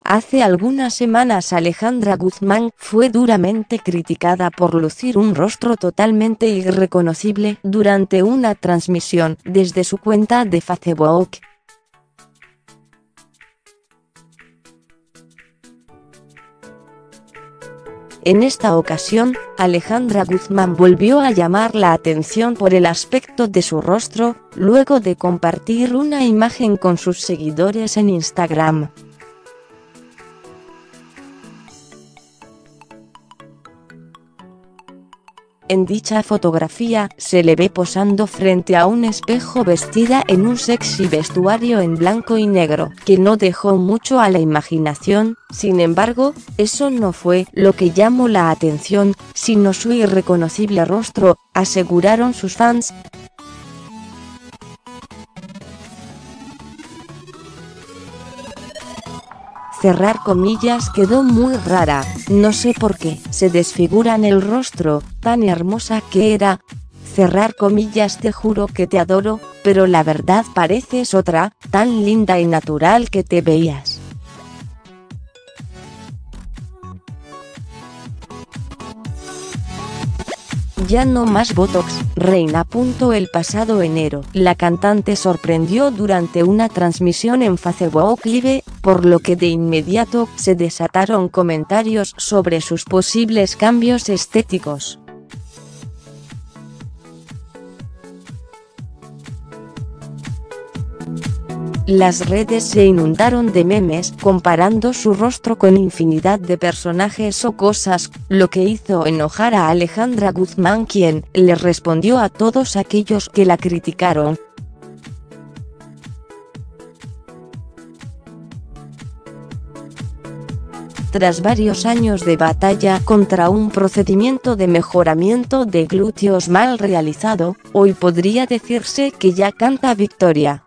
Hace algunas semanas Alejandra Guzmán fue duramente criticada por lucir un rostro totalmente irreconocible durante una transmisión desde su cuenta de Facebook. En esta ocasión, Alejandra Guzmán volvió a llamar la atención por el aspecto de su rostro, luego de compartir una imagen con sus seguidores en Instagram. En dicha fotografía, se le ve posando frente a un espejo vestida en un sexy vestuario en blanco y negro, que no dejó mucho a la imaginación. Sin embargo, eso no fue lo que llamó la atención, sino su irreconocible rostro, aseguraron sus fans. Cerrar comillas quedó muy rara, no sé por qué, se desfiguran el rostro, tan hermosa que era. Cerrar comillas, te juro que te adoro, pero la verdad pareces otra, tan linda y natural que te veías. Ya no más Botox, reina. El pasado enero, la cantante sorprendió durante una transmisión en Facebook Live, por lo que de inmediato se desataron comentarios sobre sus posibles cambios estéticos. Las redes se inundaron de memes comparando su rostro con infinidad de personajes o cosas, lo que hizo enojar a Alejandra Guzmán, quien le respondió a todos aquellos que la criticaron. Tras varios años de batalla contra un procedimiento de mejoramiento de glúteos mal realizado, hoy podría decirse que ya canta victoria.